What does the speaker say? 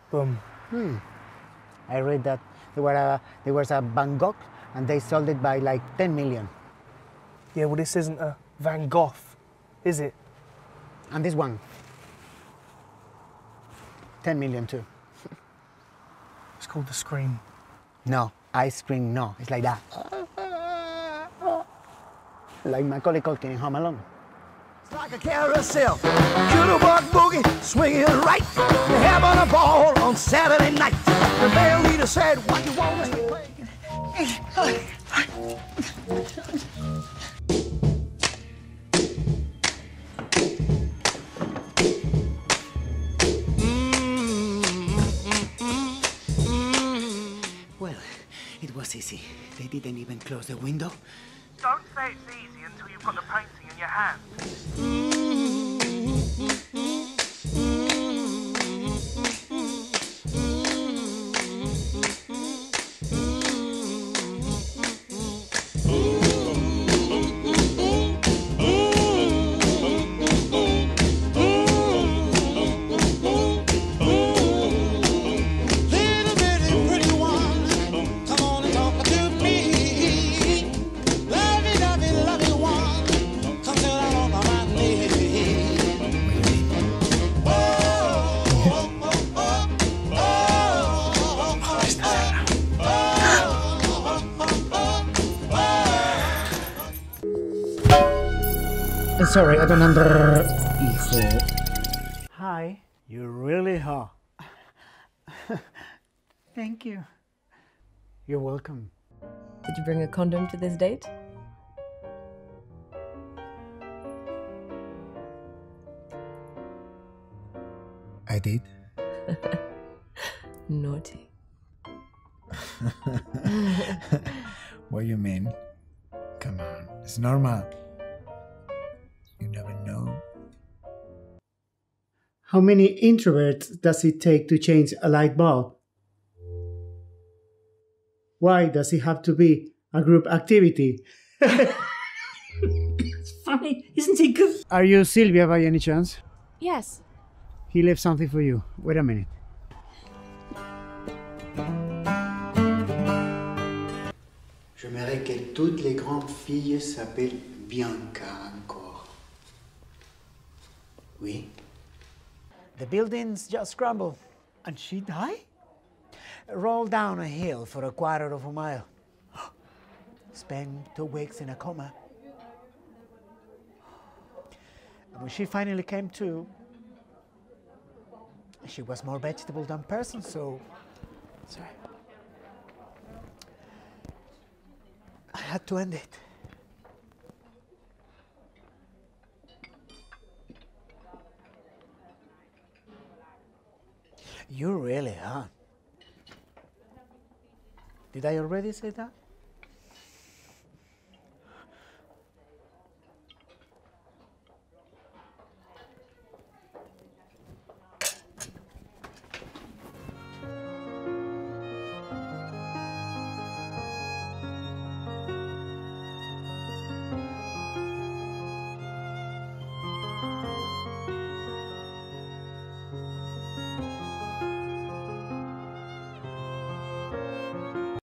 Boom. I read that there was a Van Gogh and they sold it by like 10 million. Yeah, well, this isn't a Van Gogh, is it? And this one, 10 million too. It's called The Scream. No, ice cream, no. It's like that. Like Macaulay Culkin in Home Alone. It's like a carousel, jitterbug boogie, swinging right. You're having a ball on Saturday night. The band leader said, "What you want to play?" Well, it was easy. They didn't even close the window. Don't say it's easy until you've got the painting in your hand. Little bitty pretty one, come on and talk to me. Lovey one, come sit down on my knee. Sorry, I don't Hijo. Hi, you're really hot. Thank you. You're welcome. Did you bring a condom to this date? I did. Naughty. What do you mean? Come on, it's normal. You never know. How many introverts does it take to change a light bulb? Why does it have to be a group activity? It's funny, isn't it good? Are you Sylvia by any chance? Yes. He left something for you. Wait a minute. J'aimerais que toutes les grandes filles s'appellent Bianca encore. Oui? The buildings just crumbled. And she died? Rolled down a hill for a quarter of a mile. Spent 2 weeks in a coma. And when she finally came to, she was more vegetable than person, so... Sorry. I had to end it. You really are. Did I already say that?